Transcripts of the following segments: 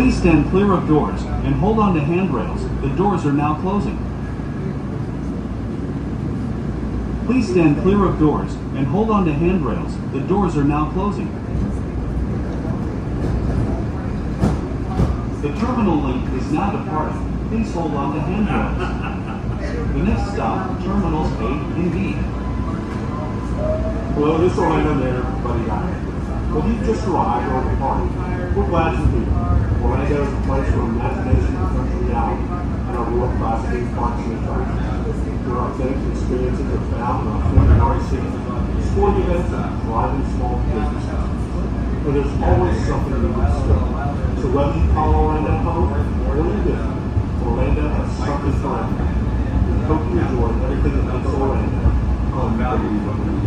Please stand clear of doors and hold on to handrails. The doors are now closing. Please stand clear of doors and hold on to handrails. The doors are now closing. The terminal link is now departing. Please hold on to handrails. The next stop, Terminals A and B. Hello, this is Orlando Mayor, Buddy Guy. Well, you've just arrived or departed. We're glad you're here. Orlando is a place where imagination becomes reality, and our world-class theme parks and attractions. Where authentic experiences are found in our culinary scene, sporting events, and thriving small businesses. But there's always something to discover. So whether you call Orlando home or you do, Orlando has something for everyone. We hope you enjoy everything that makes Orlando unbelievable.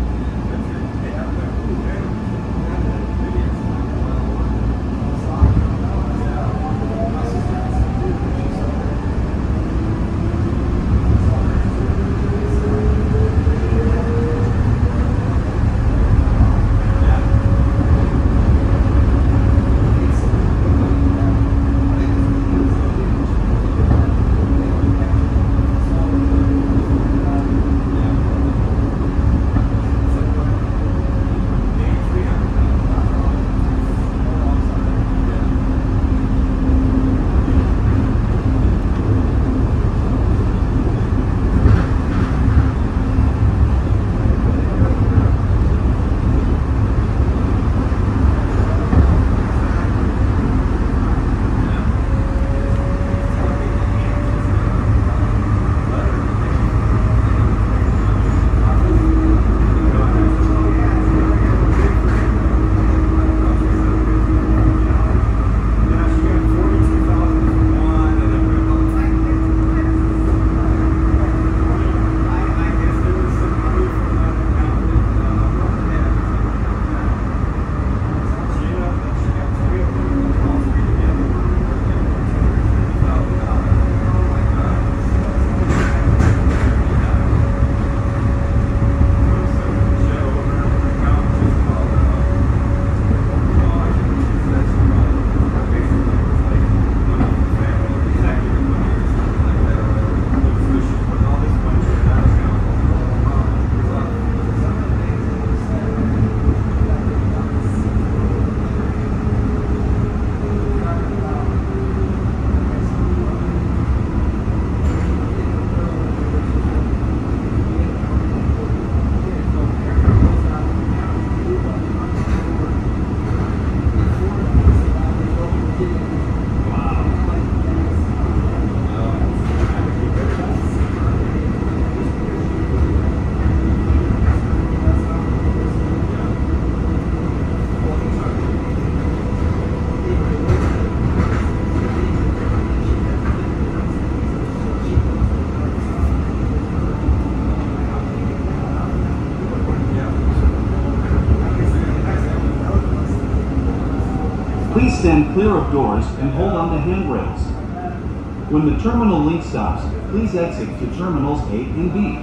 Please stand clear of doors and hold on to handrails. When the terminal link stops, please exit to Terminals A and B.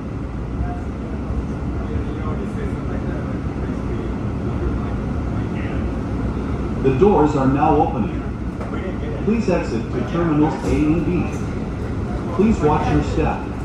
The doors are now opening. Please exit to Terminals A and B. Please watch your step.